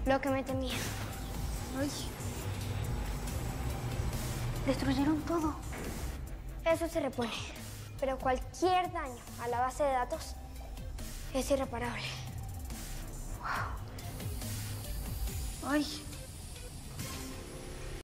Lo que me temía. Ay. Destruyeron todo. Eso se repone. Pero cualquier daño a la base de datos es irreparable. Wow. Ay.